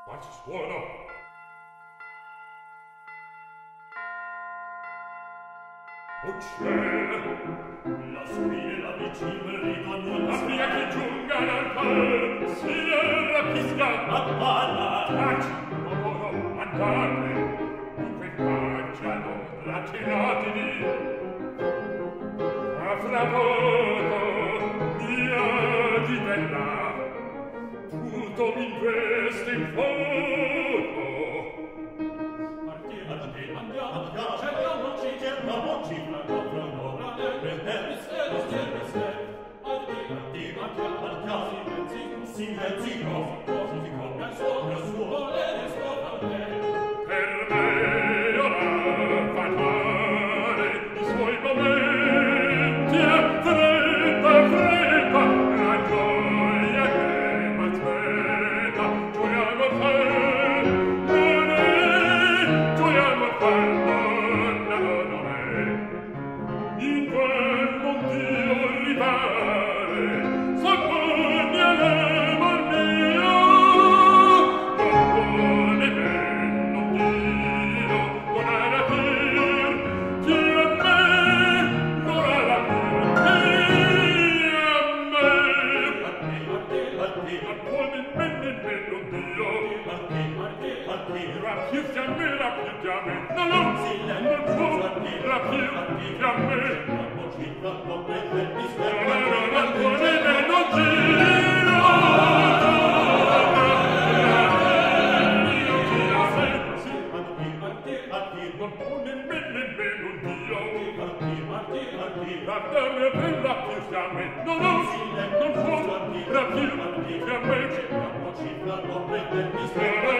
Quanto suono? Oh cielo, la spina vicina ritorna, la mia che giunga l'altare, sia rapisca, appana, taci, no, andate, in quest'aggiano, ratinateli, a fra poco, mia di bella, tutto mi investe in fuoco. Andiamo, cerchiamoci, silenzio, per me ora fatale i suoi momenti e fretta, la gioia che m'aspetta, gioia mortale, non è gioia mortale, non è, in quel mond'io rivale, s'accoglie l'amor mio, non buone me, non Dio, non ha la pir, chi a me, non ha la pir, chi a me, attualmente non Dio, rapirti a me, no, non può, rapirti a me, non buone me, non giro, guardami per rapirti a me, non può, rapirti a me,